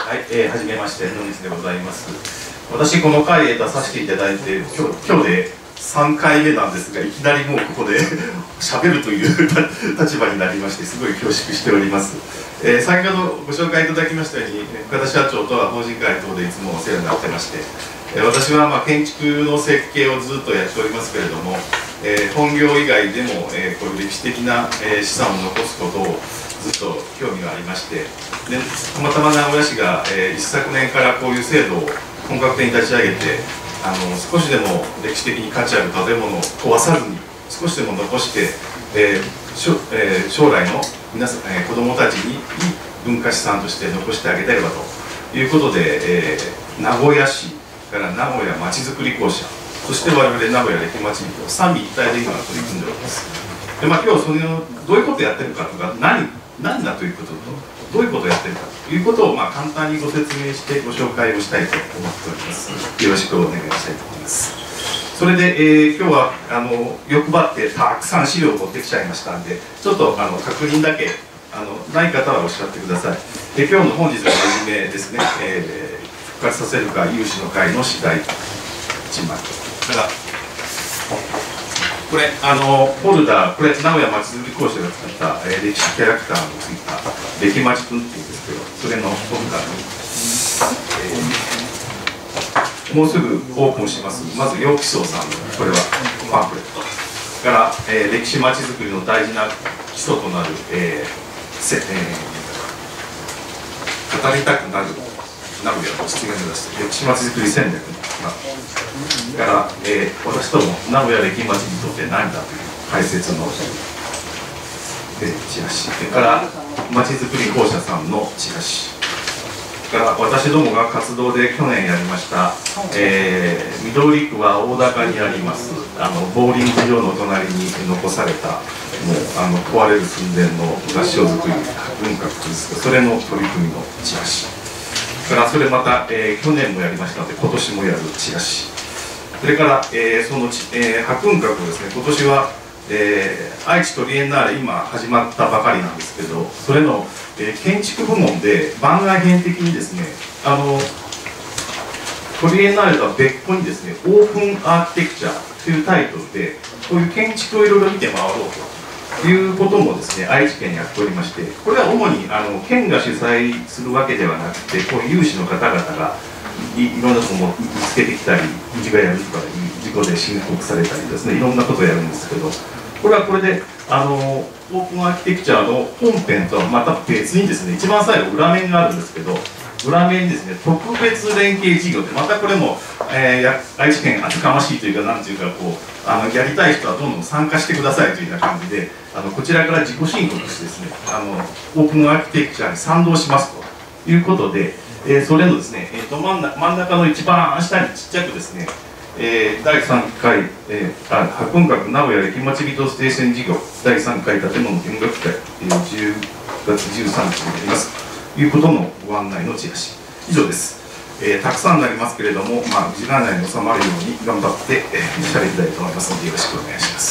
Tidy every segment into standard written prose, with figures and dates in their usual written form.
はい、はじめまして、野口でございます。私、この回出させていただいて、今日で3回目なんですが、いきなりもうここで喋るという立場になりまして、すごい恐縮しております。先ほどご紹介いただきましたように、岡田社長とは法人会等でいつもお世話になってまして、私は建築の設計をずっとやっておりますけれども、本業以外でも、こういう歴史的な、資産を残すことをずっと興味がありまして、でたまたま名古屋市が、一昨年からこういう制度を本格的に立ち上げて、少しでも歴史的に価値ある建物を壊さずに少しでも残して、将来の皆さん、子どもたちにいい文化資産として残してあげたればということで、名古屋市から名古屋まちづくり公社、そして我々名古屋歴まち人三位一体で今取り組んでおります。で今日それをどういうことをやってるかとか何だということとどういうことをやってるかということを簡単にご説明してご紹介をしたいと思っております。よろしくお願いしたいと思います。それで、今日は欲張ってたくさん資料を持ってきちゃいましたんで、ちょっと確認だけない方はおっしゃってください。今日の本日の初めですね、復活させるか有志の会の次第1枚からこれフォルダー、これ名古屋まちづくり公社が作った、歴史キャラクターのついた歴まちくんっていうんですけど、それのフォルダーに、もうすぐオープンします。まず楊貴荘さんのこれはパンフレットから、歴史まちづくりの大事な基礎となる、語りたくなる名古屋の実現を目指して歴史まちづくり戦略から、私ども名古屋歴まちにとって何だという解説のチラシからまちづくり公社さんのチラシから私どもが活動で去年やりました、緑区は大高にありますボーリング場の隣に残されたもう壊れる寸前の合掌造り文化ですが、それの取り組みのチラシからそれまた、去年もやりましたので今年もやるチラシ、それから、その博文閣をですね今年は、愛知トリエンナーレ今始まったばかりなんですけど、それの、建築部門で番外編的にですねトリエンナーレとは別個にですねオープンアーキテクチャというタイトルでこういう建築をいろいろ見て回ろうということもですね愛知県にやっておりまして、これは主に県が主催するわけではなくてこういう有志の方々がいろんなところも見つけてきたり、うちがやるとかいう事故で申告されたりですね、いろんなことをやるんですけど、これはこれでオープンアーキテクチャの本編とはまた別にですね、一番最後裏面があるんですけど、裏面にですね特別連携事業でまたこれも、愛知県厚かましいというかなんていうかこうやりたい人はどんどん参加してくださいというような感じでこちらから自己申告してですねオープンアーキテクチャに賛同しますということで。それのですね、真ん中の一番下にちっちゃくですね、第3回、博文閣名古屋歴まち人ステーション事業第3回建物見学会、10月13日になりますということのご案内のチラシ以上です。たくさんになりますけれども、時間内に収まるように頑張って喋りたいと思いますのでよろしくお願いします。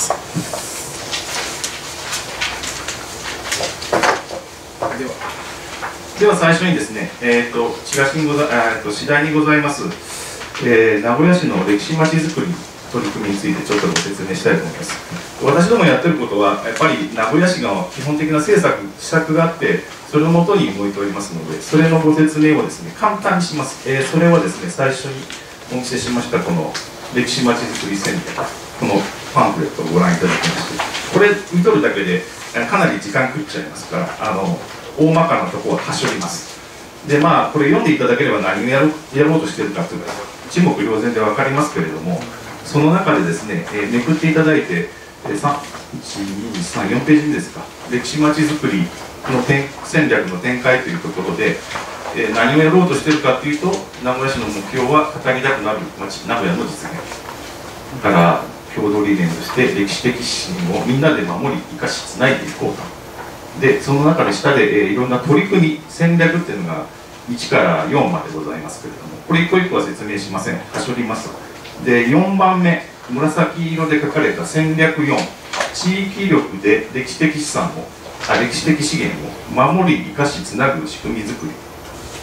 では最初にですね、チラシに次第にございます、名古屋市の歴史まちづくり取り組みについてちょっとご説明したいと思います。私どもやってることはやっぱり名古屋市が基本的な施策があってそれをもとに動いておりますので、それのご説明をですね簡単にします。それはですね最初にお見せしましたこの歴史まちづくり戦略、このパンフレットをご覧いただきまして、これ見とるだけでかなり時間食っちゃいますから大まかなところははしょります。でこれ読んでいただければ何をやろうとしているかというか一目瞭然で分かりますけれども、その中でですね、めくっていただいて1、2、3、4ページですか、歴史まちづくりの戦略の展開というところで、何をやろうとしているかというと名古屋市の目標は語りたくなる街名古屋の実現から共同理念として歴史的指針をみんなで守り生かしつないでいこうと。でその中で下で、いろんな取り組み戦略っていうのが1から4までございますけれども、これ一個一個は説明しません、はしょります。で4番目紫色で書かれた戦略4、地域力で歴史的資源を守り生かしつなぐ仕組みづくり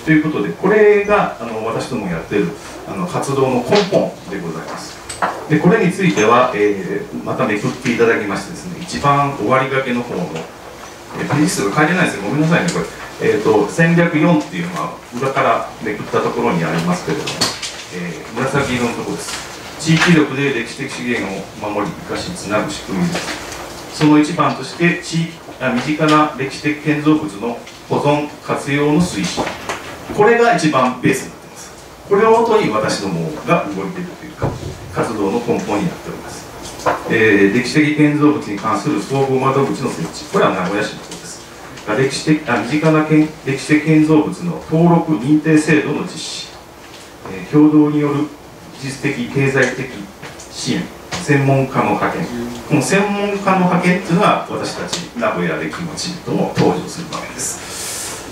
ということで、これが私どもやっている活動の根本でございます。でこれについては、まためくっていただきましてですね、一番終わりがけの方の、ページ数が書いてないですよ、ごめんなさいね、これ。戦略4っていうのは裏からめくったところにありますけれども、紫色のところです。地域力で歴史的資源を守り生かしつなぐ仕組みです。その一番として身近な歴史的建造物の保存活用の推進、これが一番ベースになっています。これをもとに私どもが動いているというか活動の根本になっております。歴史的建造物に関する総合窓口の設置、これは名古屋市のことです。身近な歴史的建造物の登録認定制度の実施、共同による技術的経済的支援、専門家の派遣、この専門家の派遣というのは私たち名古屋歴町とも登場する場面です。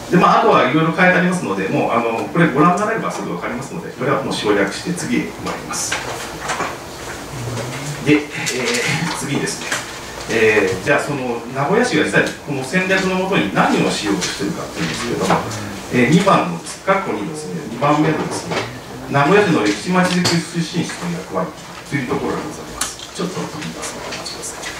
であとはいろいろ書いてありますので、もうこれご覧になればすぐ分かりますので、これはもう省略して次へ参ります。で、次ですね、じゃあその名古屋市が実際この戦略のもとに何をしようとしているかというんですけれども、2番の括弧にですね、2番目のですね、名古屋市の歴史まちづくり推進室の役割というところがございます。ちょっと飛び出すのをお待ちください。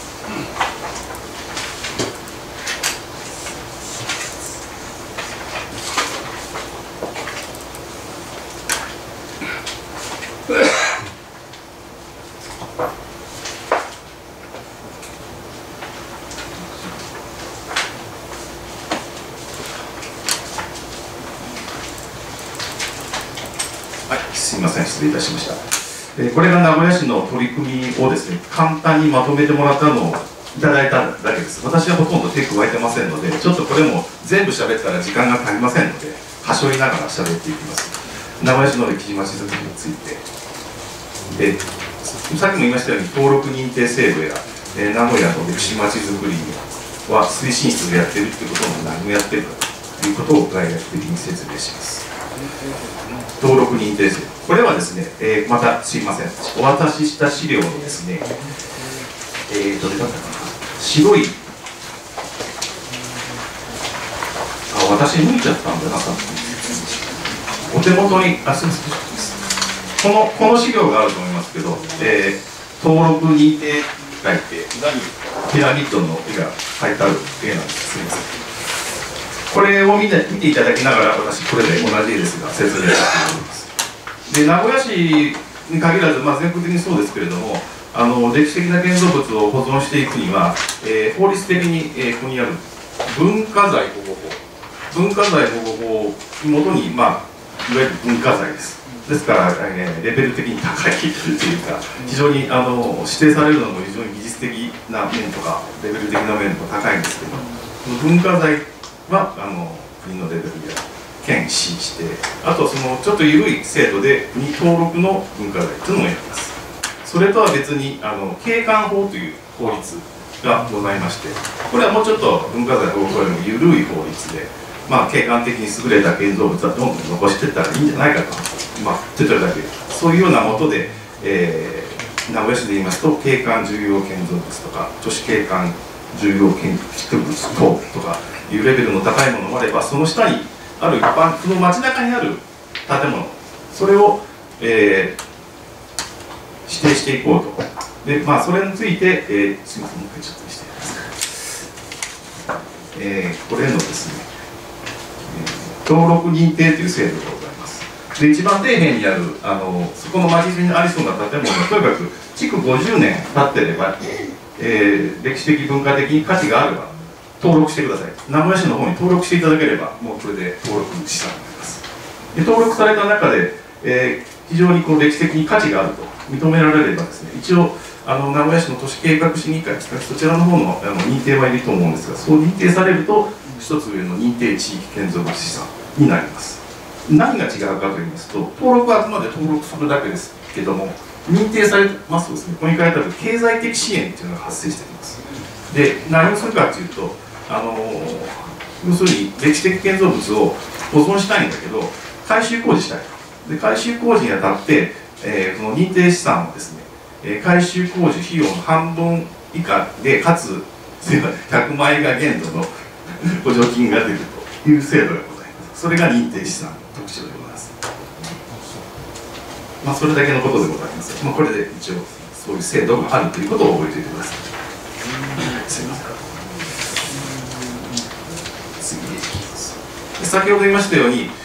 すみません、失礼いたしました。これが名古屋市の取り組みをですね、簡単にまとめてもらったのをいただいただけです。私はほとんど手加えてませんので、ちょっとこれも全部喋ったら時間が足りませんので、端折りながら喋っていきます。名古屋市の歴史まちづくりについて。さっきも言いましたように、登録認定制度や、名古屋の歴史まちづくりは推進室でやっているということも何をやっているかということを概略的に説明します。登録認定制度、これはですね、またすいません、お渡しした資料のですね、どれだったかな、白い、私抜いちゃったんだな、お手元に、すみません、この資料があると思いますけど、登録認定書いて、裏にピラミッドの絵が描いてある絵なんです。すみません。これを見ていただきながら、私、これで同じ絵ですが、説明したいと思います。で、名古屋市に限らず、全国的にそうですけれども、歴史的な建造物を保存していくには、法律的に、ここにある文化財保護法、文化財保護法にもとに、いわゆる文化財です。ですから、レベル的に高いというか、非常に指定されるのも非常に技術的な面とか、レベル的な面とか高いんですけど、文化財は国のレベルで県市して、あとそのちょっと緩い制度で国登録の文化財というのもやります。それとは別に景観法という法律がございまして、これはもうちょっと文化財保護法よりも緩い法律で、景観的に優れた建造物はどんどん残していったらいいんじゃないかと、手取りだけそういうようなもとで、名古屋市で言いますと景観重要建造物とか都市景観重要建築物等とかいうレベルの高いものもあれば、その下にある一般、その街中にある建物、それを、指定していこうと。で、それについて、すみません、もう一回ちょっと見せてください。これのですね、登録認定という制度がございます。で、一番底辺にある、そこの街中にありそうな建物が、とにかく築50年経ってれば、歴史的文化的に価値があれば登録してください。名古屋市の方に登録していただければ、もうこれで登録したと思います。で、登録された中で、非常に歴史的に価値があると認められればですね、一応名古屋市の都市計画審議会ですね、そちらの方の認定はいると思うんですが、そう認定されると一つ上の認定地域建造物資産になります。何が違うかと言いますと、登録はあくまで登録するだけですけども、認定されますとですね、ここに書いてある経済的支援というのが発生してきます。で、何をするかというと、要するに歴史的建造物を保存したいんだけど、改修工事したいと。で、改修工事にあたって、この認定資産をですね、改修工事費用の半分以下で、かつ100万円が限度の補助金が出るという制度がございます。 それが認定資産の特徴でございます。それだけのことでございます。これで一応そういう制度があるということを覚えておいてください。すいません。次に行きます。先ほど言いましたように、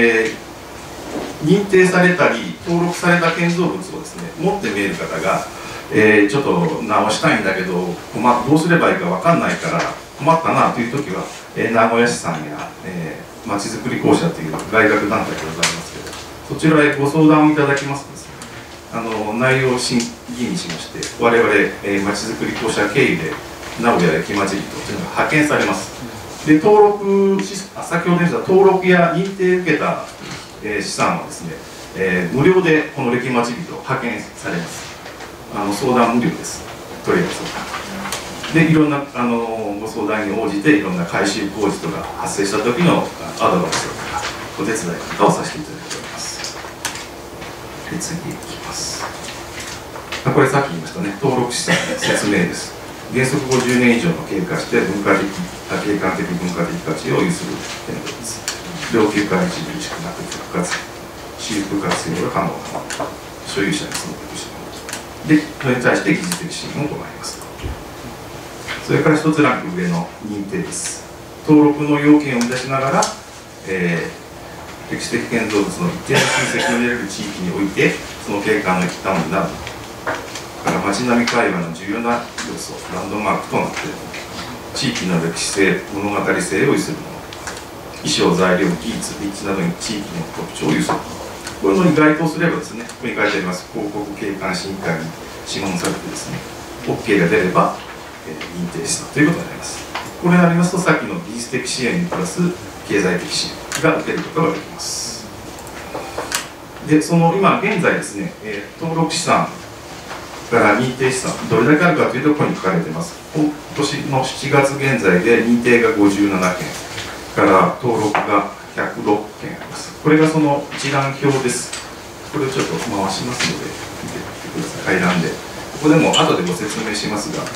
認定されたり登録された建造物をですね持って見える方が、ちょっと直したいんだけどどうすればいいか分かんないから困ったなという時は、名古屋市さんやまちづくり公社という外郭団体でございますけど、そちらへご相談をいただきますとですね、内容を審議にしまして、我々まちづくり公社経由で名古屋駅まち人というのが派遣されます。で先ほど言った登録や認定を受けた資産はですね、無料でこの歴まち人を派遣されます。相談無料です。取り扱いでいろんなご相談に応じていろんな改修工事とか発生した時のアドバイスとかお手伝いとかをさせていただいております。で次いきます。これさっき言いましたね、登録資産の説明です。原則50年以上の経過して景観的文化的価値を有する建造物、老朽化著しくなく復活修復活用が可能な所有者にその特殊で、それに対して技術的支援を行います。それから一つランク上の認定です。登録の要件を満たしながら、歴史的建造物の一定の集積を得られる地域において、その景観の一端になる。から街並み会話の重要な要素、ランドマークとなっているもの、地域の歴史性、物語性を有するもの、衣装、材料、技術、立地などに地域の特徴を有するもの。これのに該当すればですね、ここに書いてあります広告景観審議会に諮問されてですね、OK が出れば、認定したということになります。これになりますと、さっきの技術的支援にプラス経済的支援が受けることができます。で、今現在ですね、登録資産から認定資産、どれだけあるかというと、ここに書かれています。今年の7月現在で認定が57件から登録が106件あります。これがその一覧表です。これをちょっと回しますので見てみてください。階段で。ここでも後でご説明しますが、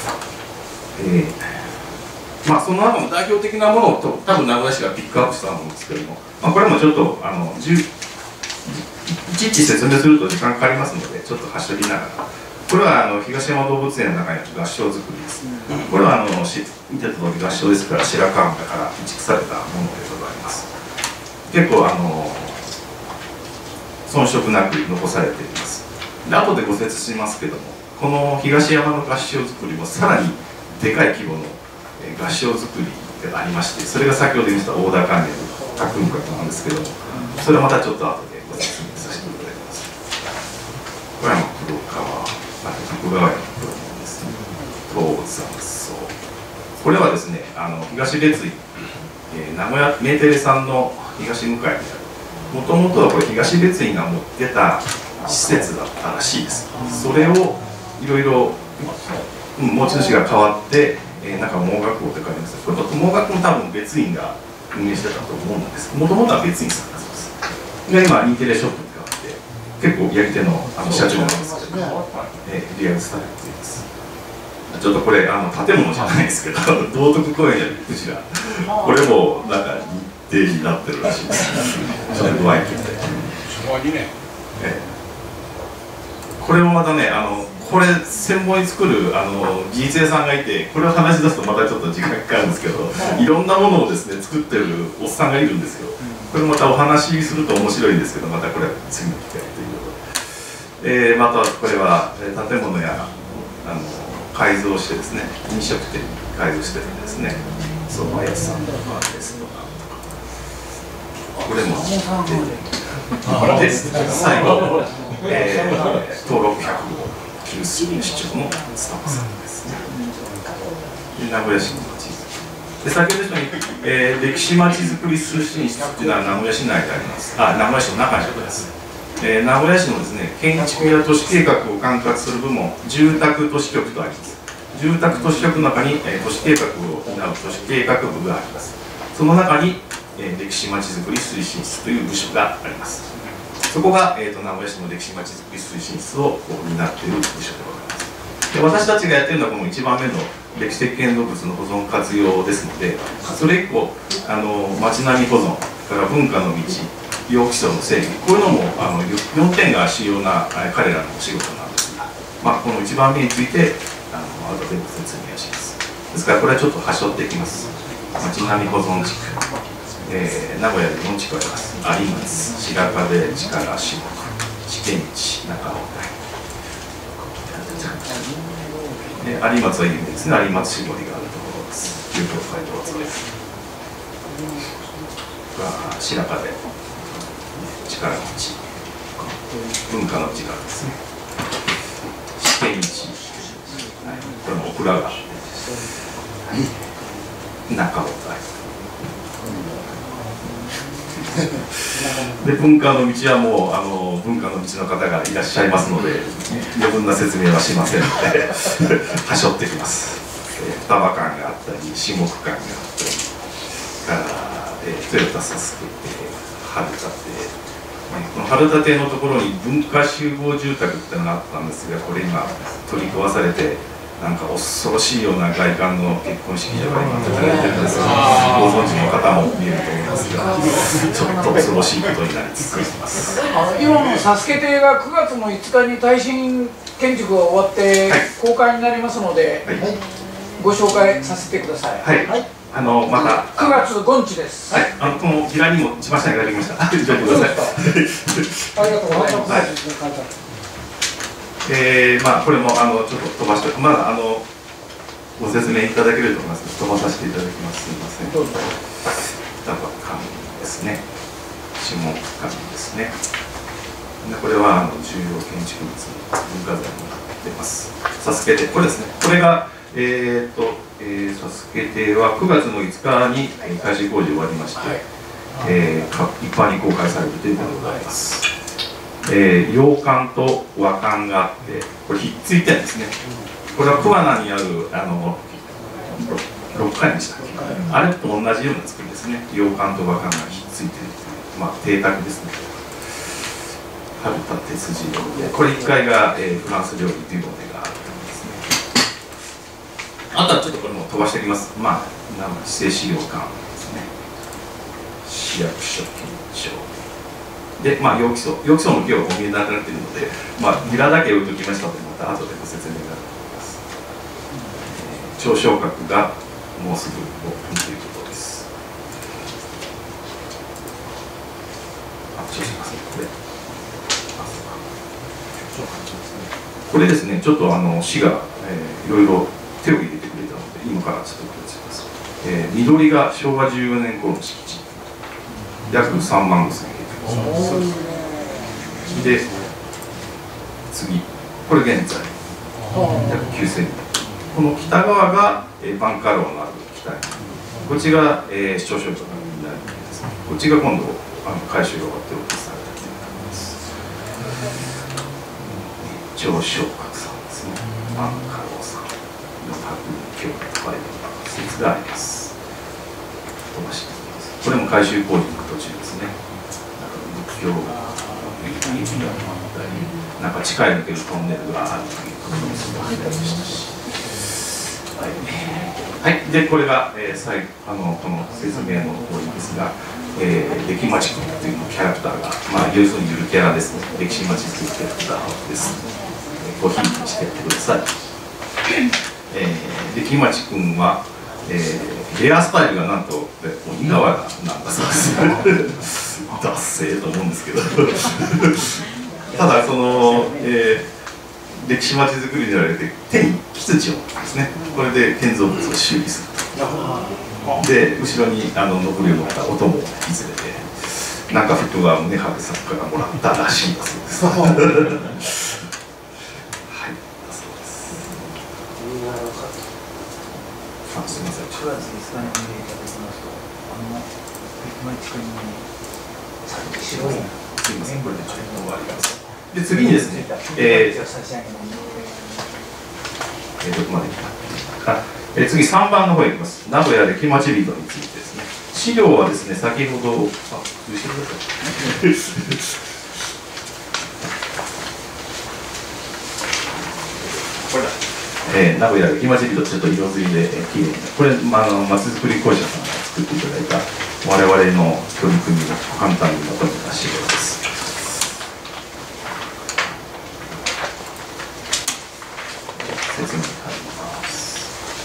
その中の代表的なものを多分名古屋市がピックアップしたものですけれども、これもちょっといちいち説明すると時間かかりますので、ちょっとはしょりながら。これは東山動物園の中にある合掌造りです。これは見てた通り合掌ですから、白川村から移築されたものでございます。結構遜色なく残されています。で後でご説しますけども、この東山の合掌造りもさらにでかい規模の合掌造りがありまして、それが先ほど言いました大田関連の卓雲閣なんですけども、それはまたちょっと後でご説明させていただきます。これは黒川屋の黒門ですね。東山荘。これはですね、東別院、名古屋メーテレさんの東向かいにある。もともとはこれ東別院が持ってた施設だったらしいです。それをいろいろ持ち主が変わって、なんか盲学校って書いてます。これ盲学校も多分別院が運営してたと思うんです。もともとは別院さんだそうです。が今インテリアショップに変わって結構やり手の社長なんですけど、リアルスタイルって言います。ちょっとこれ建物じゃないですけど道徳公園やクジラ、これもなんか日程になってるらしいです。ちょっと怖いけどこれもまたねこれ専門に作る技術屋さんがいて、これを話し出すとまたちょっと時間かかるんですけど、いろんなものをですね作ってるおっさんがいるんですよ。これまたお話しすると面白いんですけど、またこれは次の機会ということで、またこれは建物や改造してですね、飲食店に改造してるんですね。蕎麦屋さんとかですとか、これもで最後、登録100号給水市長のスタッフさんですね。名古屋市の町で、先ほど言ったように、歴史まちづくり推進室というのは名古屋市内であります。名古屋市の中にあります。名古屋市のですね、建築や都市計画を管轄する部門、住宅都市局とあります。住宅都市局の中に、都市計画を担う都市計画部があります。その中に、歴史まちづくり推進室という部署があります。そこが、名古屋市の歴史まちづくり推進室を担っている部署でございます。で、私たちがやっているのはこの1番目の歴史的建造物の保存活用ですので、それ以降街並み保存、 から文化の道、要基礎の整備、こういうのも4点が主要な彼らのお仕事なんですが、この1番目について後でご説明します。ですからこれはちょっと端折っていきます。町並み保存地区、名古屋で4地区あります。有松、白壁、力、下木、試験地、中尾台。有松は有名ですね。有松絞りがあるところです。旧東海道沿いです。白壁、力町、文化の地がですね。試験地、これもオクラが中尾台。で文化の道はもう文化の道の方がいらっしゃいますので余分な説明はしませんので端折ってきます。双葉館があったり下区館があったり豊田佐助春田亭、この春田亭のところに文化集合住宅ってのがあったんですが、これ今取り壊されてなんか恐ろしいような外観の結婚式場が今建てられてるんですが、ご存知の方も見えると思いますが、ちょっと恐ろしいことになりつつあります。 今の佐助亭が9月の5日に耐震建築が終わって公開になりますので、ご紹介させてください。 はい、また 9月5日です。 はい、このビラにもしましたいただきました。ありがとうございます。 ありがとうございます。 これもちょっと飛ばして、まだご説明いただけると思いますので、飛ばさせていただきます。すみません。 どうぞ。 双葉館ですね。下区館ですね。これは重要建築物文化財になってます。佐助亭、これですね。これが佐助亭は9月の5日に改修工事終わりまして、一般に公開されるということでございます。洋館と和館があって、これひっついてるんですね。これは桑名にある6階でしたっけ、あれと同じような作りですね。洋館と和館がひっついてるという、邸宅ですね。春田鉄次郎で、これ1階が、フランス料理というのがあるんですね。あとはちょっとこれも飛ばしておきます。指定資料館ですね。市役所県庁で、要基礎の今日お見えになられているので、ビラだけ置いておきましたので、また後でご説明があると思います。朝昇閣がもうすぐオープンということです。これですね、ちょっと市が、いろいろ手を入れてくれたので、今からちょっとご説明します。緑が昭和14年頃の敷地、約3万5,000円。で次、これ現在約9,000円。この北側がバンカローのある北に、こっちが市長所になるんですね。こっちが今度改修が終わってオープンされたということです。朝昇閣さんですね。バンカローさんの今日とかいう説があります。飛ばしていきます。これも改修工事の途中ですね。今日なんか地下へ抜けるトンネルがあるということもすごいでしたし、はい、でこれが、この説明の通りですが、歴町君というキャラクターが、要するにゆるキャラですね。歴史町というキャラクターです。ごひいきしてやってください。歴町君は、ヘアスタイルがなんと鬼瓦なんだそうです。ダッセーと思うんですけどただその、歴史町づくりにやられて手に木槌を持ってですね、これで建造物を修理すると。で後ろに残りを持ったお供を引き連れて、なんか服は宗春さんからもらったらしいだそうですはい、だそうです。すみません。 9月5日に見ていただきますと、歴町君に白いすみません、これでちょっと終わります。で次にですね、どこまで来たか。次3番の方へ行きます。名古屋歴町人についてですね。資料はですね、先ほど後ろだこれだ。名古屋歴町人ちょっと色づいで綺麗に、これまちづくり公社さんが作っていただいた我々の取り組みを簡単にまとめた資料です。説明に入ります。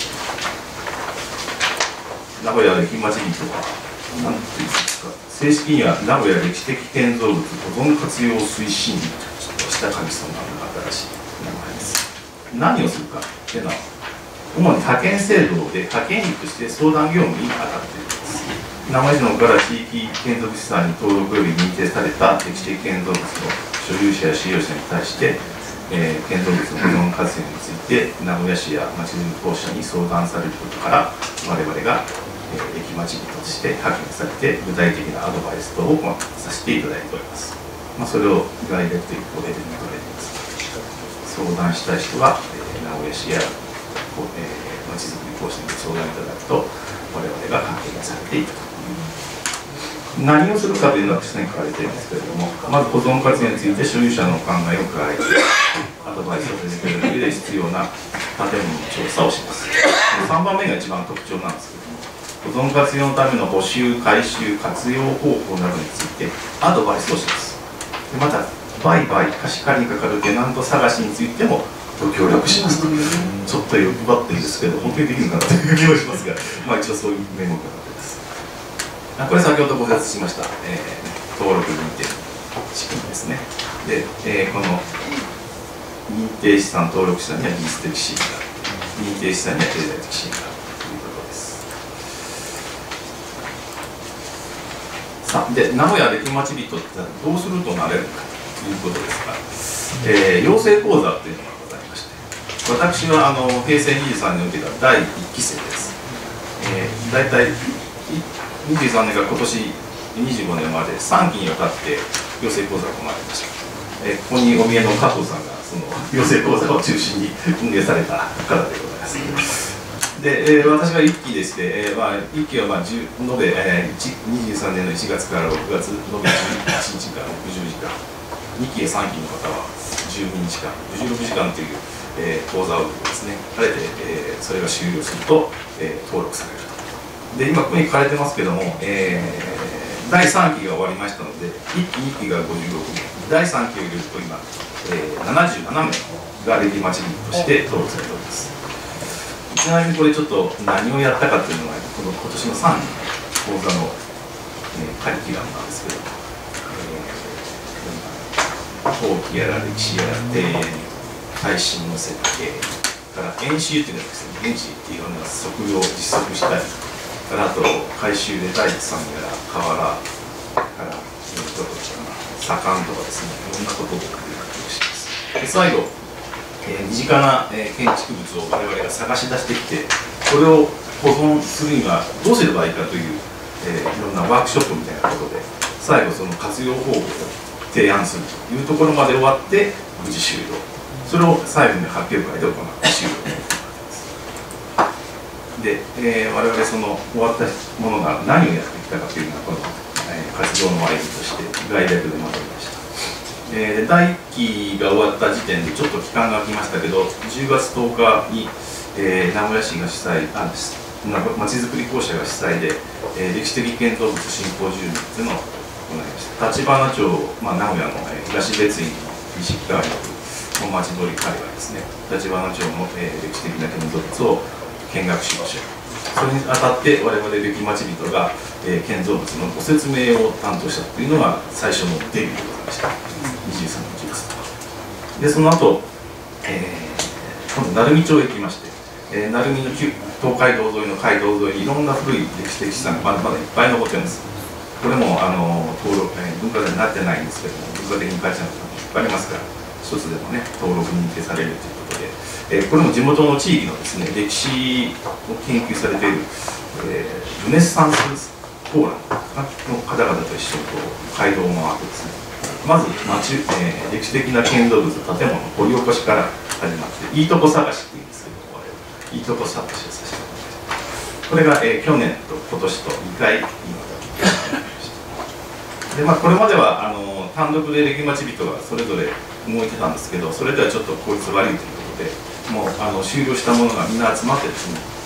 名古屋歴まじりとは何ていうんですか、正式には名古屋歴史的建造物保存活用推進部とした神様の新しい名前です。何をするかというのは、主に派遣制度で派遣員として相談業務に当たっているんです。名古屋市のから地域建造物資産に登録及び認定された歴史的建造物の所有者や使用者に対して、建造物の保存活用について名古屋市やまちづくり公社に相談されることから、我々が駅まち人として派遣されて具体的なアドバイス等をさせていただいております。それを概略ということで認めています。相談したい人は、名古屋市やまちづくり公社に相談いただくと我々が派遣されていくと。何をするかというのは下に書かれているんですけれども、まず保存活用について所有者の考えを加えてアドバイスをさせてくれる上で必要な建物の調査をします。3番目が一番特徴なんですけれども、保存活用のための補修、改修、活用方法などについてアドバイスをします。でまた売買、貸し借りにかかるテナント探しについてもご協力しますと。ちょっと欲張ってるんですけど、本当にできるかなという気がしますが、一応そういう名目があってです。これ先ほどご説明しました、登録認定仕組みですね。で、この認定資産登録者には技術的支援が、認定資産には経済的支援がということです。さあ、で名古屋歴まち人ってどうするとなれるかということですが、養成講座というのがございまして、私は平成23年に受けた第1期生です。大体23年から今年25年まで3期にわたって養成講座が行われました。ここにお見えの加藤さんがその養成講座を中心に運営された方でございます。で、私が1期でして、1期は延べ、23年の1月から6月延べ11日間60時間、2期や3期の方は12日間16時間という、講座を受けてですね、あれで、それが終了すると、登録されると。で今ここに書かれてますけども、第3期が終わりましたので、1期2期が56名、第3期を入れると今、77名が歴まち人として登録されております。ちなみにこれちょっと何をやったかというのがこの今年の3期講座の、カリキュラムなんですけど、陶器やら歴史やら庭園、耐震の設計から演習というのはですね、現地っていろんな測量を実測したり、あと改修で大工さんやら瓦から左官とかですね、いろんなことをやってします。で最後、身近な、建築物を我々が探し出してきて、これを保存するにはどうすればいいかという、いろんなワークショップみたいなことで、最後その活用方法を提案するというところまで終わって無事終了。それを最後に発表会で行って終了。で、我々その終わったものが何をやってきたかというのはこの、活動の歩みとして概略でまとめました。第1期が終わった時点でちょっと期間が空きましたけど、10月10日に、名古屋市が主催、まちづくり公社が主催で、歴史的建造物振興10年というのを行いました。橘町、名古屋の、東別院の西側にある本町通り界隈ですね、橘町の、歴史的な建造物を見学しましょう。それにあたって我々歴まち人が、建造物のご説明を担当したというのが最初のデビューでございました。23の10月と。でその後、今度鳴海町へ行きまして、鳴海の東海道沿いの街道沿いにいろんな古い歴史的資産がまだまだいっぱい残っています。これも登録、文化財になってないんですけども、文化的に価値のあるのがいっぱいありますから、一つでもね登録認定されるということで、これも地元の地域のですね歴史を研究されている、ルネッサンスフォーラムの方々と一緒に街道を回ってですね、まず歴史的な建造物建物の掘り起こしから始まっていいとこ探しっていうんですけども、いいとこ探しをさせてもらいました。これが、去年と今年と2回にわたってで、これまでは単独で歴まち人がそれぞれ動いてたんですけど、それではちょっと効率悪いということで、もう終了したものがみんな集まってですね、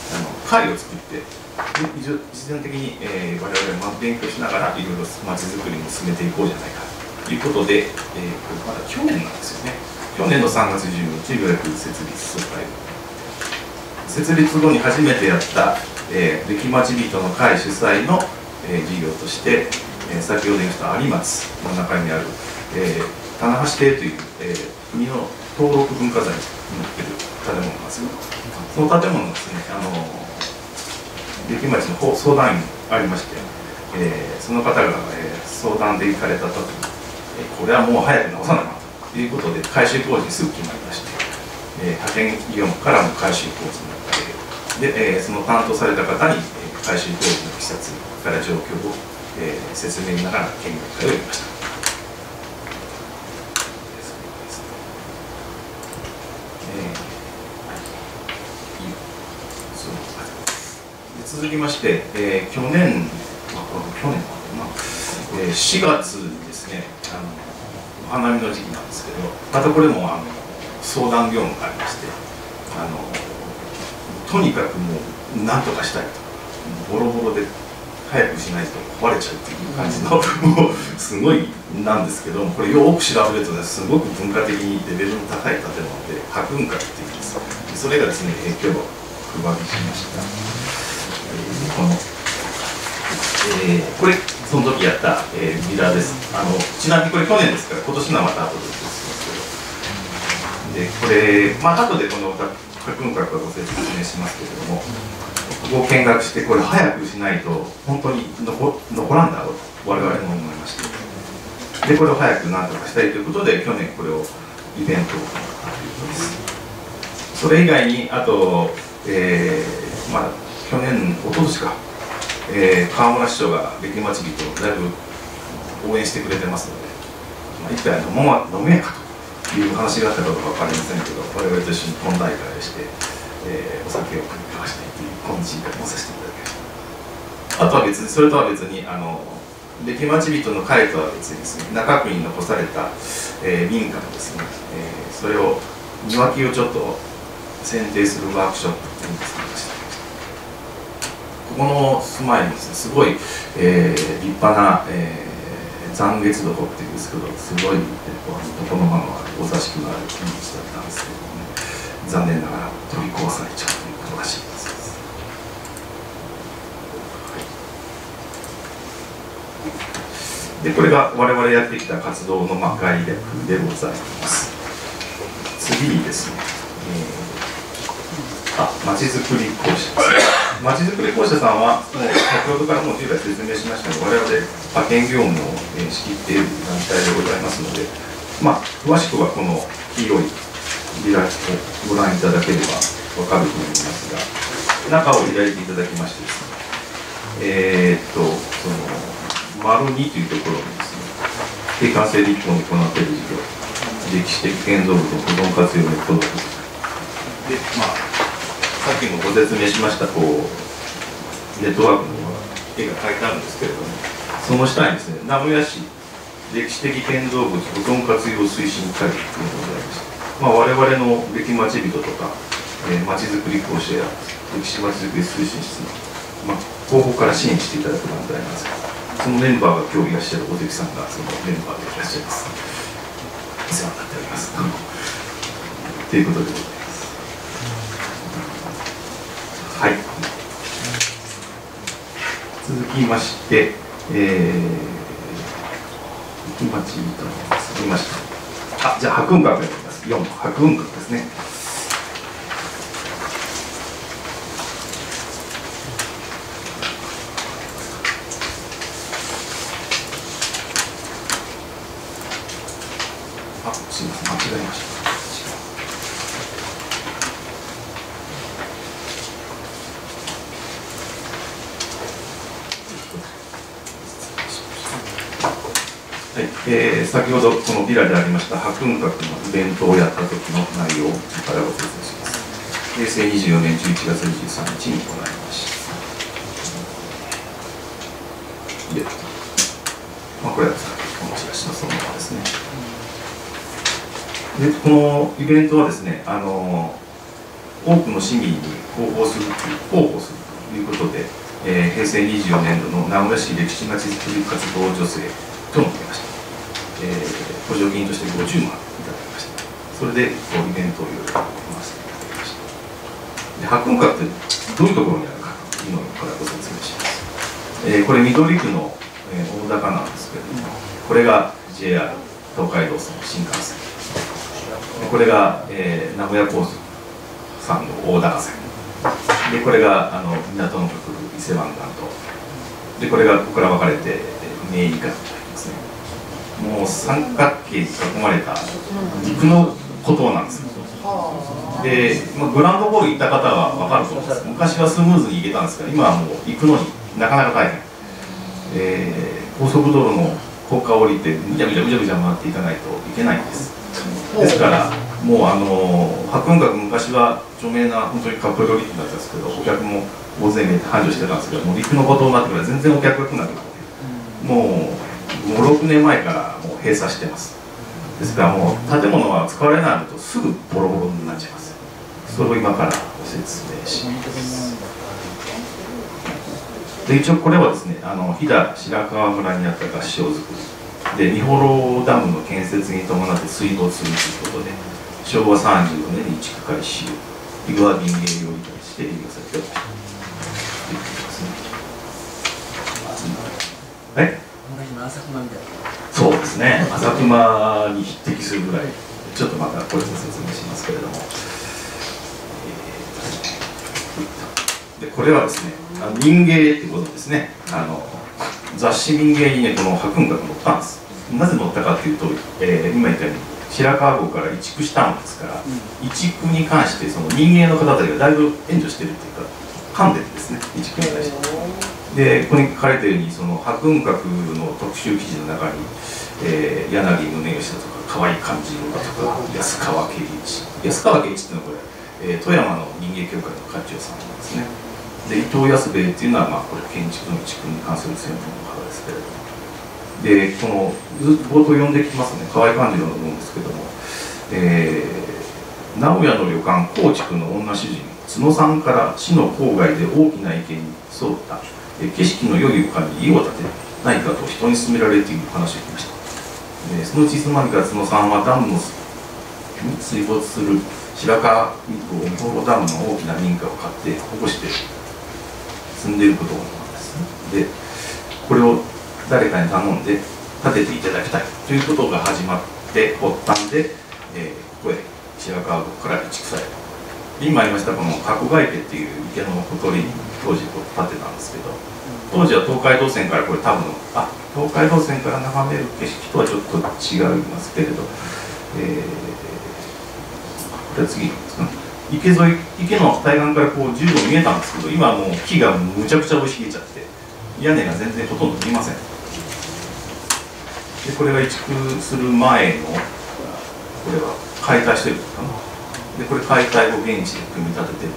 会を作って、必然的に、我々は勉強しながらいろいろまちづくりも進めていこうじゃないかということで、これまだ去年なんですよね。去年の3月15日ようやく設立総会、設立後に初めてやった、歴まち人の会主催の、事業として、先ほど言った有松の中にある、棚橋邸という、国の登録文化財になっている建物なんですよ。その建物がですね、歴町の相談員ありまして、その方が、相談で行かれた時に、これはもう早く直さなかったということで改修工事にすぐ決まりまして、派遣業務からも改修工事になったで、その担当された方に、改修工事のいきさつから状況を、説明しながら見学会をやりました。続きまして、去年4月にですね、お花見の時期なんですけど、またこれも相談業務がありまして、とにかくもう何とかしたいと、ボロボロで早くしないと壊れちゃうっていう感じのもうすごいなんですけど、これよく調べるとね、すごく文化的にレベルの高い建物で白雲閣っていうんです。それがですね、今日お配りしました。これその時やった、ビラです。ちなみにこれ去年ですから今年のはまた後でですけど、でこれ後でこの白雲閣はご説明しますけれども、ここを見学してこれ早くしないと本当に残らんだろうと我々も思いまして、でこれを早く何とかしたいということで去年これをイベントを行ったということです。それ以外にあと、去年、一昨年か、河村市長が歴まち人をだいぶ応援してくれてますので、一回飲めんかという話があったかどうか分かりませんけど、我々と一緒に懇談会をして、お酒を酌み交わしたいという懇親会もさせていただきました。あとは別に、それとは別に歴まち人の会とは別にですね、中区に残された、民家のですね、それを庭木をちょっと選定するワークショップを見つけました。ここの住まいにですね、すごい、立派な、残月床っていうんですけど、すごい床の間のあるお座敷のある家だったんですけどもね、残念ながら取り壊されちゃうということらしいです。でこれが我々やってきた活動の概略でございます。次にですね、まちづくり公社ですね。まちづくり公社さんはもう先ほどからもう従来説明しましたが、我々派遣業務を仕切っている団体でございますので、詳しくはこの黄色いビラをご覧いただければ分かると思いますが、中を開いていただきましてですね、その丸2というところにですね、景観整備機構に行っている事業、歴史的建造物の保存活用ネットワークで、さっきもご説明しましたネットワークの絵が描いてあるんですけれども、その下にですね、名古屋市歴史的建造物保存活用推進会議というのがございまして、我々の歴まち人とか、まちづくり公社や歴史まちづくり推進室の、後方から支援していただく団体なんですが、そのメンバーが今日いらっしゃる尾関さんがそのメンバーでいらっしゃいます。お世話になっております。ということでございます。はい。続きまして、歴まち人見ました。じゃあ白雲閣をやります。4、白雲閣ですね。すみません、間違えました。はい、先ほどこのビラでありました白雲閣のイベントをやった時の内容からご説明します。平成24年11月23日に行いました。で、これはこのチラシのそのままですね。でこのイベントはですね、多くの市民に広報するということで、平成24年度の名古屋市歴史まちづくり活動助成とのを受けました。補助金として50万いただきました。それでこうイベントをいろいろ組ませていただきました。で、博文化ってどういうところにあるかというのをこれご説明します。これ緑区の、大高なんですけれども、これが JR 東海道線新幹線、これが、名古屋高速さんの大高線で、これが港の局伊勢湾岸と、でこれがここから分かれて名医館となりますね。もう三角形に囲まれた陸の孤島なんですよ。で、グランドボール行った方は分かると思うんです。昔はスムーズに行けたんですが、今はもう行くのになかなか大変。高速道路の高架を降りてぐちゃぐちゃぐちゃぐちゃ回っていかないといけないんです。ですからもう博文学昔は著名な本当にカップル料理店だったんですけど、お客も大勢で繁盛してたんですけど、もう陸の孤島になってから全然お客が来なくなって、もう5、6年前からもう閉鎖してます。ですからもう建物は使われないとすぐボロボロになっちゃいます。それを今からご説明します。で一応これはですね、飛騨白川村にあった合掌造りで、三幌ダムの建設に伴って水没するということで、昭和34年に移築開始、井川民芸料理店として営業されておりました。はい。そうですね、朝熊に匹敵するぐらい、ちょっとまたこれで説明しますけれども、でこれはですね、民芸ということですね。雑誌民芸にね、この博文学載ったんです。なぜ載ったかというと、今言ったように白川郷から移築したんですから、移築に関してその民芸の方たちがだいぶ援助してるっていうか、噛んでるんですね、移築に対して。でここに書かれているように、その博文学の特集記事の中に、柳宗悦だとか河合勘次郎だとか安川圭一っていうのはこれ、富山の民芸協会の会長さんなんですね。で伊藤安兵衛っていうのは、これ建築の移築に関する専門の方ですけれども、でこのずっと冒頭読んできますね、河合勘次郎の文ですけども、名古屋の旅館高築の女主人角さんから市の郊外で大きな池に沿った景色の良い丘に家を建てないかと人に勧められている話を聞きました。そのうちいつの間にか角さんはダムの水没する白川三保ダムの大きな民家を買って保護して住んでいることを思うんです。でこれを誰かに頼んで建てていただきたいということが始まって発端で、ここへ白川郷から移築された。今言いましたこの加古ヶ池っていう池のほとりに当時こう建てたんですけど、当時は東海道線からこれ多分東海道線から眺める景色とはちょっと違いますけれど、これは次ですかね。池の対岸からこう十分見えたんですけど、今はもう木がむちゃくちゃ生い茂っちゃって屋根が全然ほとんど見えません。でこれが移築する前のこれは解体してるんですかね。でこれ解体を現地で組み立ててるん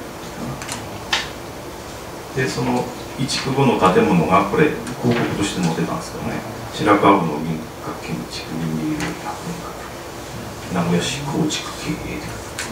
ですかね。でその移築後の建物がこれ広告として載ってたんですけどね、白川郷の民家建築民芸博文学名古屋市構築経営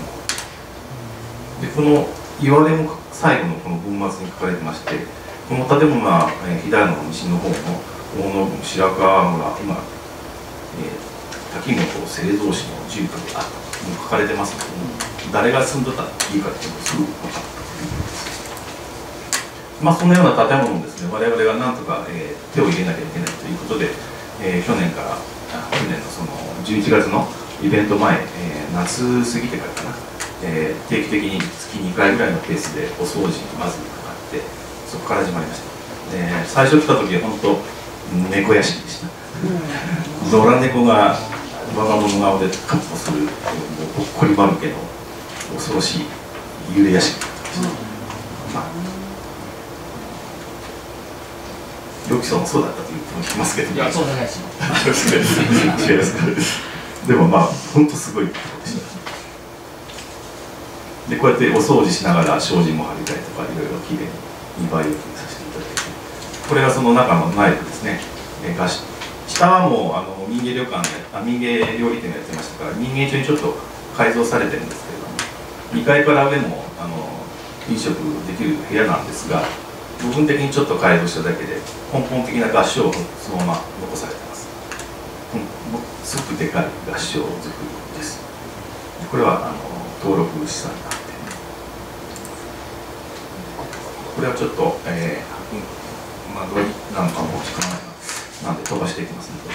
で、この言われも最後のこの文末に書かれてまして、この建物は飛騨の西の方の大野郡白川村、今、滝本製造士の住居であったと書かれてますけども、誰が住んでた家かっていうのがすぐ分かったということです。そのような建物をですね、我々がなんとか、手を入れなきゃいけないということで、去年のその11月のイベント前、夏過ぎてからかな、定期的に月2回ぐらいのペースでお掃除にまずかかって、そこから始まりました。最初来た時は本当猫屋敷でした。野良猫が我が物顔でカットする、もうほっこり丸けの恐ろしい幽霊屋敷だったんです。ロキソンもそうだったということも聞きますけど、いや、そうじゃないですよ。違いますか。でも本当すごいことでした。でこうやってお掃除しながら障子も張りたりとかいろいろきれいに見栄えよくさせていただいて、これがその中の内部ですね。下はもう民芸旅館民芸料理店がやってましたから、民芸中にちょっと改造されてるんですけれども、2階から上も飲食できる部屋なんですが、部分的にちょっと改造しただけで根本的な合掌をそのまま残されてます。すごくでかい合掌造りです。これは登録資産になって、これはちょっと、どれなんかも大きくないな、なんで飛ばしていきますね。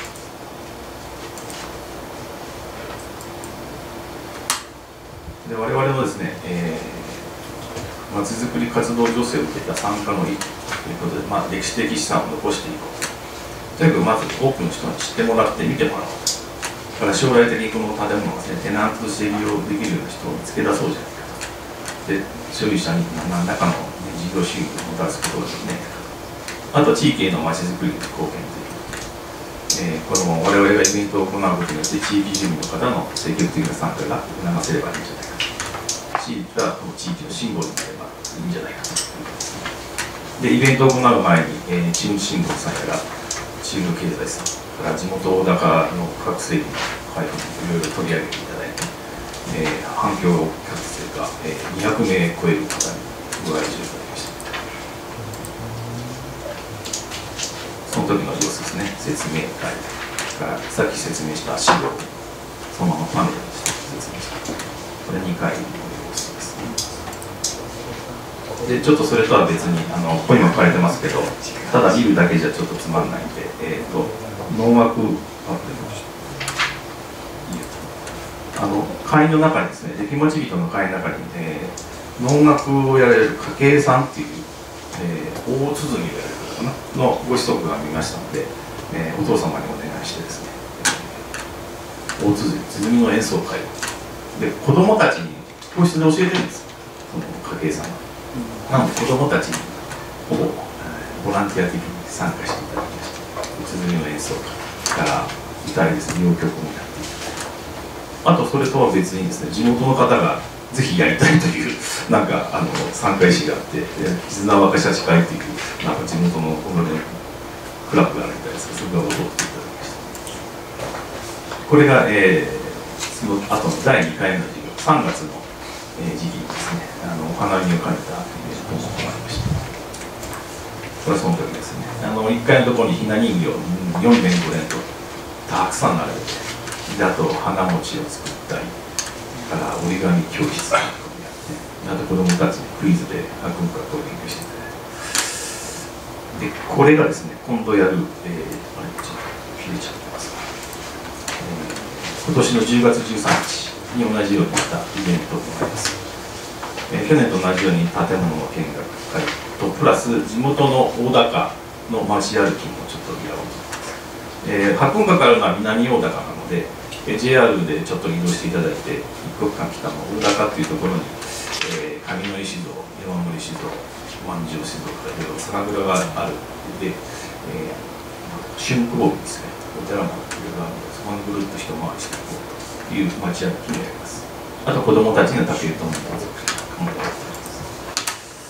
で我々のですね、まちづくり活動助成を受けた参加の意ということで、歴史的資産を残していこうと。とにかくまず多くの人に知ってもらって見てもらおうと。だから将来的にこの建物をですね、テナントとして利用できるような人を見つけ出そうじゃないかと。で、所有者に何らかの、事業収入をもたらすことができないかと。あと地域へのまちづくりに貢献できる。この我々がイベントを行うことによって地域住民の方の積極的な参加が促せればいいんじゃないかと。地域が地域のシンボルになればいいんじゃないかと。で、イベントを行う前に、チームシンボルさんやらチーム経済さんから地元小高の各整備の配布にいろいろ取り上げていただいて、反響をキャッチするか、200名超える方にご来場いただきました。その時の様子ですね、説明会からさっき説明した資料をそのままパネルにして説明した。これ2回の様子ですね。で、ちょっとそれとは別に、ここにも書かれてますけど、ただ見るだけじゃちょっとつまんないんで、能楽会員の中にですね、出来町人の会員の中に、能楽をやられる筧さんっていう、大鼓をやられる方かなのご子息が見ましたので、お父様にお願いしてですね、大鼓の演奏会で子供たちに教室で教えてるんです、その筧さんは。なので子供たちにほぼボランティア的に参加していただきました。鼓の演奏会から歌いですね、謡曲になっていただいて、あとそれとは別にですね、地元の方がぜひやりたいというなんか参加意思があって、絆若社司会というなんか地元のクラブがあるみたいですけど、それが踊っていただきました。これが、その後の第2回目の授業、3月の、時期にですね、お花見を兼ねたイベントを行いました。これはその時ですね、1階のところにひな人形4連5連とたくさん並べて、であと花餅を作ったりから折り紙教室をやって、あと子どもたちにクイズで文化を勉強していただいて、でこれがですね、今度やる、あれちょっと切れちゃってますが、今年の10月13日に同じようにしたイベントとなります。去年と同じように建物の見学会とプラス地元の大高の街歩きもちょっとやろうと思います。白雲がかかるのは南大高なので、JR でちょっと移動していただいて、一国間北の大高っていうところに、上野石像、山森石像、万丈石像とかいろいろ酒蔵があるで、春光宮ですね、お寺もいろいろあるので、そこにぐるっと一回りしていこうという街歩きをやります。あと子どもたちに竹との家族もやっています。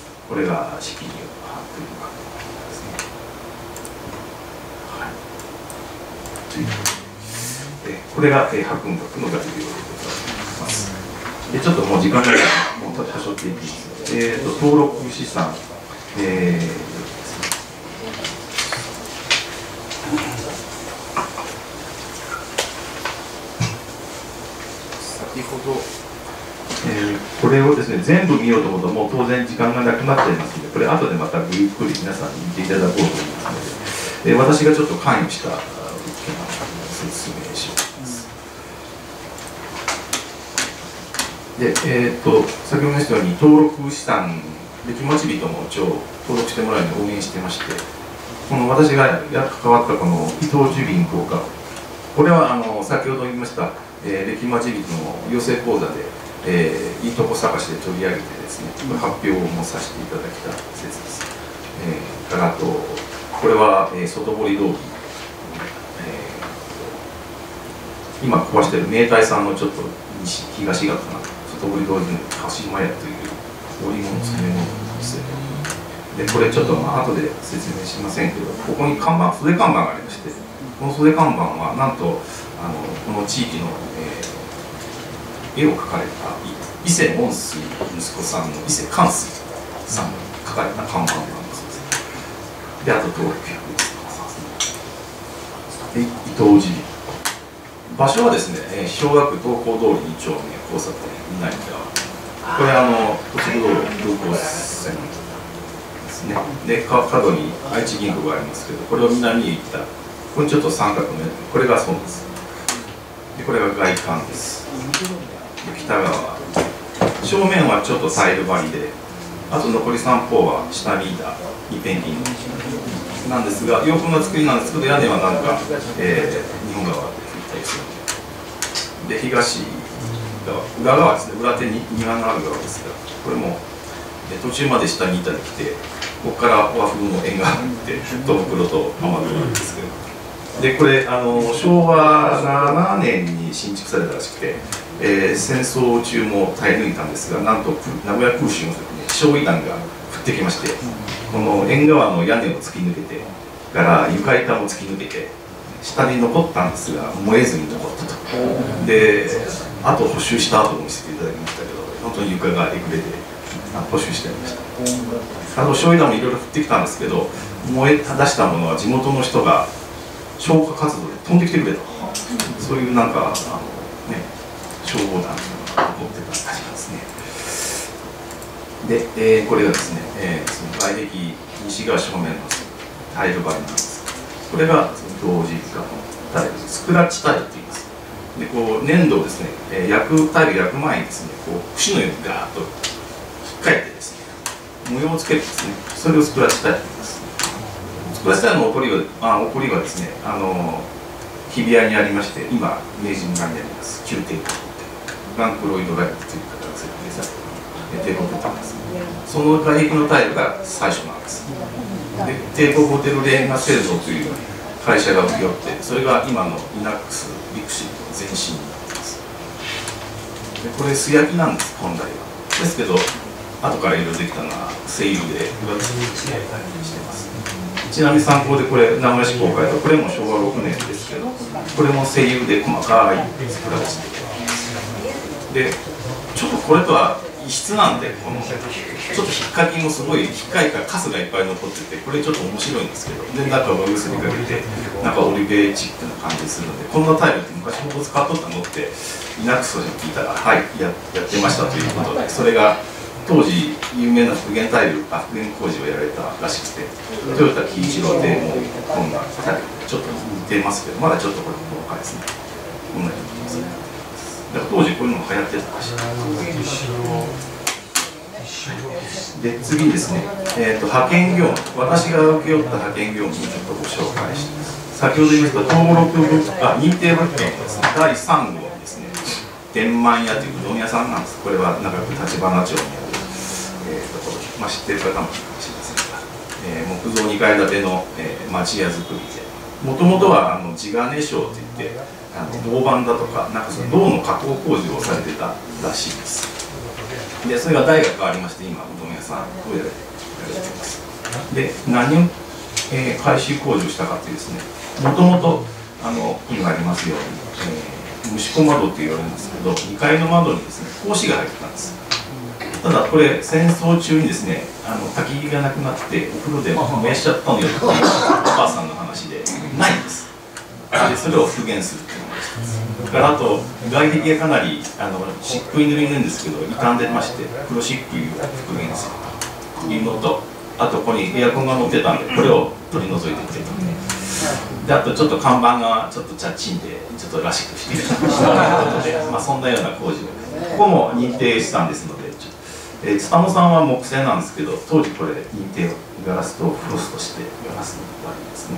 これが式による白雲学校ですね。はい。というこれが白雲学の概要でございます。でちょっともう時間がないので、もう端折っていきます。登録資産、先ほど、これをですね、全部見ようと思うと、もう当然時間がなくなっちゃいますので、これ後でまたごゆっくり皆さんに見ていただこうと思いますので、私がちょっと関与した物件を説明します。で、先ほど言いましたように、登録資産、出来町人も一応登録してもらうように応援してまして、この私が関わったこの伊藤忠銀行家、これは先ほど言いました、出来町人の養成講座で、いいとこ探しで取り上げてですね、発表もさせていただきた説です。からあと、これは、外堀通り、今壊している明大さんのちょっと東側かな、外堀通りの鹿島屋という織物詰め物の店で、これちょっと後で説明しませんけど、ここに看板、袖看板がありまして、この袖看板はなんとこの地域の、絵を描かれた伊勢門水息子さんの伊勢寛水さんが書かれた看板なんですで、あと登録100で伊東寺場所はですね、昭和区東高通り2丁目交差点南側、これ都市道路空港線ですね。で、角に愛知銀行がありますけど、これを南へ行った、これちょっと三角のね、これがそうです。で、これが外観です。で、北側、正面はちょっとタイル張りで、あと残り3方は下に板、一辺金なんですが、洋風の作りなんですけど、屋根はなんか、日本側で吹いたりするで、東側、裏側ですね、裏手に庭のある側ですが、これも途中まで下に板で来て、ここから和風の縁側に行って、戸袋と雨戸なんですけど、で、これ、昭和7年に新築されたらしくて、戦争中も耐え抜いたんですが、なんと名古屋空襲の時に焼夷弾が降ってきまして、この縁側の屋根を突き抜けてから床板も突き抜けて下に残ったんですが燃えずに残ったと。で、あと補修した後も見せていただきましたけど、本当に床がえぐれて補修してありました。焼夷弾もいろいろ降ってきたんですけど、燃え出したものは地元の人が消火活動で飛んできてくれと、そういうなんか消防団が起こってたりしますね。で、これがですね、その外壁西側正面のタイル張りなんです。これが同時化のタイル、スクラッチタイルって言います。で、こう粘土をですね、タイル焼く前にですね、こう節のようにガーッと引っかいてですね、模様をつけるんですね。それをスクラッチタイルと言います。スクラッチタイルの起こりはですね、日比谷にありまして、今明治村にあります旧帝国ガンクロイドライトという方が設計されて帝国ホテルです。その外壁のタイルが最初なんです。で、帝国ホテルレーンガ製造という会社が請け負って、それが今のイナックス、ビクシーの前身になっています。で、これ素焼きなんです、本来は。ですけど、後からいろいろできたのは精油で上付けしてます。ちなみに参考でこれ、名古屋市公開と、これも昭和6年ですけど、これも精油で細かいスクラッチで。で、ちょっとこれとは異質なんで、このちょっと引っかきもすごい引っかいからカスがいっぱい残ってて、これちょっと面白いんですけど、で、中は上薬かけて、中オリベチックな感じするので、こんなタイルって昔ほど使っとったのって、イナックスに聞いたら、はい、やってましたということで、それが当時、有名な復元タイル、復元工事をやられたらしくて、トヨタ喜一郎でもこんなタイル、ちょっと似てますけど、まだちょっとこれ、細かいですね。こんなに似てますね。だから当時こういうのも流行ってたらしい。で、次にですね、派遣業務、私が請け負った派遣業務にちょっとご紹介します。先ほど言いました登録認定物件ですね、第3号ですね、天満屋といううどん屋さんなんです。これは長く立花町にある、ところ、知ってる方もいるかもしれませんが、木造2階建ての、町屋造りで、もともとは地金商といって、銅板だとか、なんかその銅の加工工事をされてたらしいです。で、それが代が変わりまして、今、うどん屋さんをやられています。で、何を、改修工事をしたかというですね、もともと、今ありますように、蒸し子窓って言われるんですけど、2階の窓にですね、格子が入ってたんです。ただ、これ、戦争中にですね、焚き火がなくなって、お風呂で燃やしちゃったのよっていうお母さんの話で、ないんです。で、それを復元するっていうのが一つ。だから、あと、外壁がかなり、漆喰塗りなんですけど、傷んでまして、黒漆喰を復元するというのと、あと、ここにエアコンが乗ってたんで、これを取り除いていってとね。で、あと、ちょっと看板がちょっとチャッチンで、ちょっとらしくしていたということで、そんなような工事を、ここも認定したんですので、津田野さんは木製なんですけど、当時これ、認定ガラスとフロスとしてガラスの割りですね。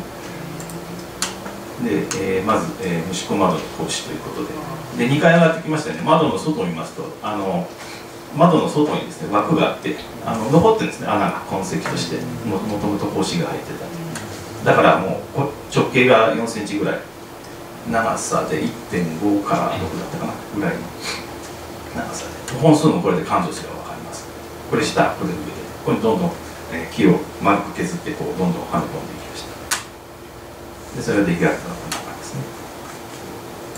で、まず、蒸し子窓の格子ということで、2階上がってきましたよね、窓の外を見ますと、窓の外にですね、枠があって、残ってるんですね、穴が痕跡として、もともと格子が入ってた。だからもう、直径が4センチぐらい、長さで 1.5 から6だったかな、ぐらいの長さで、本数もこれで勘定すれば分かります。これ下、これ上で、ここにどんどん、木を丸く削って、こう、どんどんはめ込んでいきました。で、それが出来上がったのがこんな感じですね。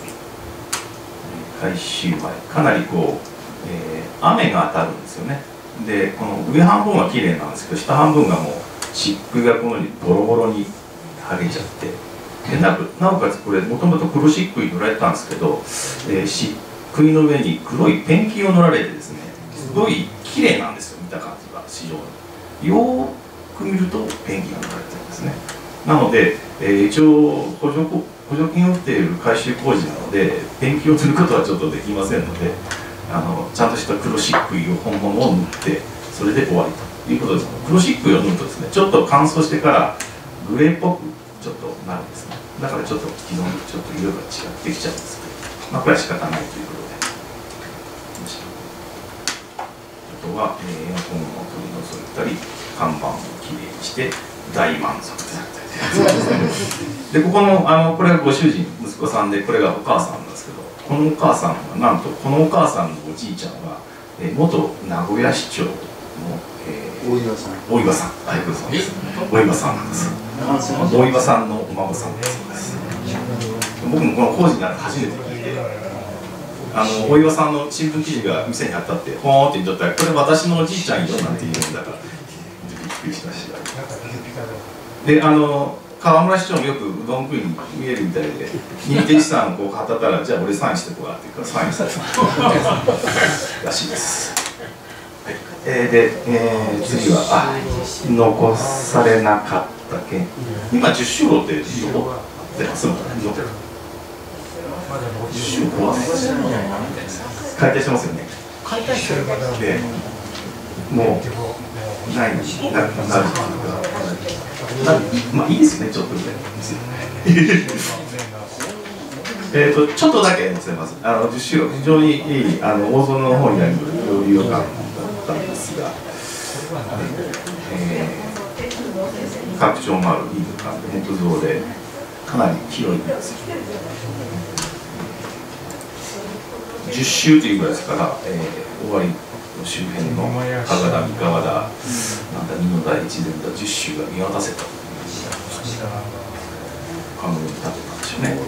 改修前、かなりこう、雨が当たるんですよね。 でこの上半分は綺麗なんですけど、下半分がもう漆喰がこのようにボロボロに剥げちゃって、でなおかつこれもともと黒漆喰塗られてたんですけど、漆喰の上に黒いペンキを塗られてですね、すごい綺麗なんですよ、見た感じが非常に。よーく見るとペンキが塗られてるんですね。なので、一応補助金を打っている改修工事なのでペンキを塗ることはちょっとできませんので、ちゃんとした黒漆喰を本物を塗ってそれで終わりということです。黒漆喰を塗るとですね、ちょっと乾燥してからグレーっぽくちょっとなるんですね。だからちょっと既存とちょっと色が違ってきちゃうんですけど、これは仕方ないということで。あとは、エアコンを取り除いたり、看板をきれいにして大満足であったりで、ここのこれがご主人、息子さんで、これがお母さんなんですけど、このお母さんはなんとこのお母さんのおじいちゃんは、元名古屋市長の、大岩さん、大岩さんです。大岩さんなんです。大岩さんのお孫さんだそうです。僕もこの工事になって初めて聞いて、大岩さんの新聞記事が店にあったって、ほーんって言っちゃったら、これ私のおじいちゃんよなんて言うんだから、びっくりしたし。で、河村市長もよくうどん食いに見えるみたいで、認定資産をこう買ったら、じゃあ俺サインしてこうって言うから、サインされたらしいです。はい、で、次は、残されなかった件。今、10周路って残ってますもんね。10周路は解体してますよね。 解体してるで、もう、ないなるっていうか。まあいいですね、ちょっとぐらい。ちょっとだけ載せます。10周路、非常にいい、大園の方にある料理旅館だったんですが、拡張もあるいい旅館で、木造で、かなり広いんですよ。10周というぐらいですから、終わりの周辺の加賀田、三河田、二の台、一前田、10周が見渡せたという感動に立てたんでしょうね。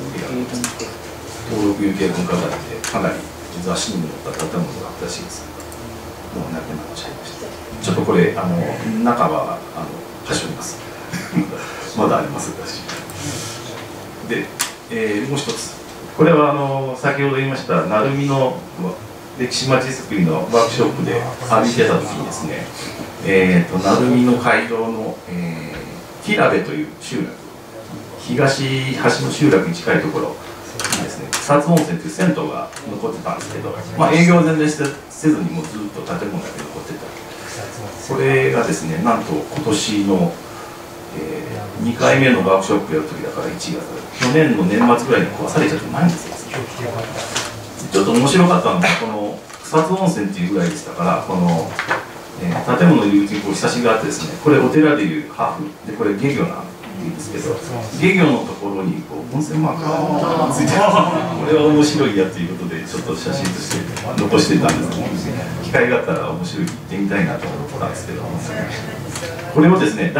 登録有形文化財でかなり雑誌にも載った建物があったらしいですが、もうなくなっちゃいました。ちょっとこれ中は端折ります。まだありますし。で、もう一つ。これは先ほど言いました鳴海の歴史まちづくりのワークショップで歩いてた時にですね、鳴海の街道の、平部という集落、東端の集落に近いところにですね、草津温泉という銭湯が残ってたんですけど、まあ、営業を全然せずにもうずっと建物だけ残ってた。これがですね、なんと今年の2回目のワークショップやるときだから1月、去年の年末ぐらいに壊されちゃってないんですよ。ちょっと面白かったのが、この草津温泉っていうぐらいでしたから、この、建物の入り口にこうひさしがあってですね、これお寺でいうハーフで、これ下魚なんて言うんですけど、下魚のところにこう温泉マークがついてる、これは面白いやということで、ちょっと写真として残してたんですけど、機会があったら面白い行ってみたいなと思ったんですけど、これをですね、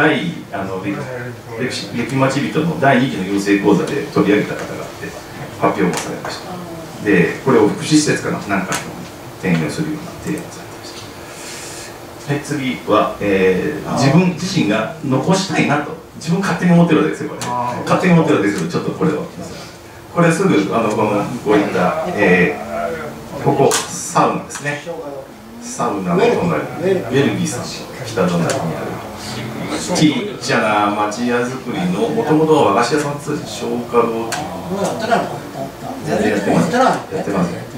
歴まち人の第2期の養成講座で取り上げた方があって発表もされました。で、これを福祉施設かなんかに転用するような提案されました。はい、次は、自分自身が残したいなと、自分勝手に思ってるわけですよ、これ。勝手に思ってるわけですけど、ちょっとこれを。これすぐ、こういった、ここ、サウナですね。サウナの隣、ウェルギーさんの北隣にある。ちっちゃな町屋作りの、もともとは和菓子屋さんって言ってたし、松花堂。全然やってません。やってません。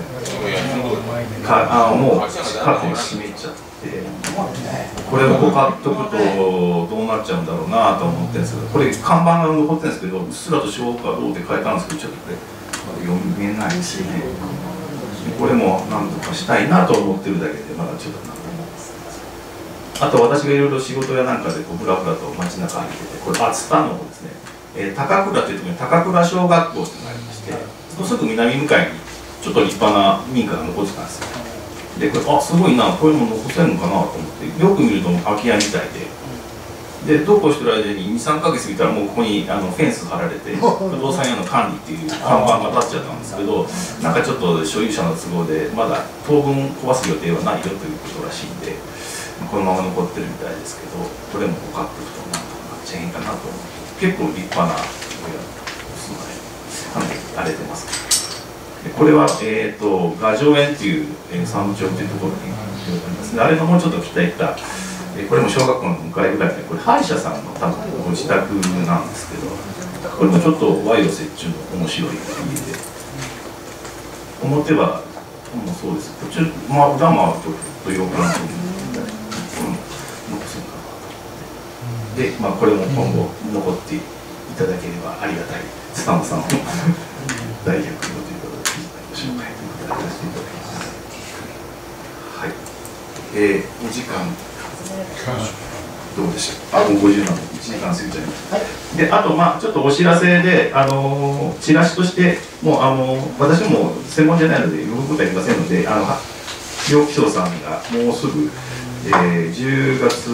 もうカーテン閉めちゃって、これをこう買っとくとどうなっちゃうんだろうなと思ってるんですけど、これ看板が残ってるんですけど、うっすらと松花堂って書いてあるんですけど、ちょっとこれまだ読めないですね。これも何とかしたいなと思ってるだけで、まだちょっと。あと私がいろいろ仕事やなんかでこうぶらぶらと街中歩いてて、これ熱田のですね、高倉というところに高倉小学校っていうのがありまして、そのすぐ南向かいにちょっと立派な民家が残ってたんですよ。で、これすごいな、こういうの残せるのかなと思って、よく見ると空き家みたいでどうこうしてる間に2、3ヶ月見たらもうここにフェンス張られて不動産屋の管理っていう看板が立っちゃったんですけど、なんかちょっと所有者の都合でまだ当分壊す予定はないよということらしいんで、このまま残ってるみたいですけど、これもご買っておくとなんとかなっちゃいへんかなと思って、結構立派なお住まい荒れてます。これは、雅城園っていう山武町というところにありますね。あれのもうちょっと北行った、これも小学校の向かいぐらいで、これ歯医者さんの多分ご自宅なんですけど、これもちょっと賄賂折衷の面白い家で、表はもうそうです。こっち裏もちょっと洋館の残すのかな。で、これも今後残っていただければありがたいスタンプさんの大逆用ということでご紹介ということでさせていただきます。はい。お時間どうでしょう。もう50なので1時間過ぎちゃいました。で、あとちょっとお知らせでチラシとしてもう私も専門じゃないので呼ぶことはありませんので、楊貴相さんがもうすぐ8月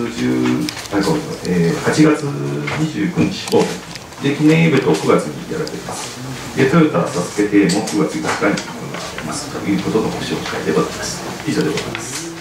29日オープンで、記念イベントを9月にやられています。で、トヨタサスケ亭も9月5日に行われますということのご紹介でございます。以上でございます。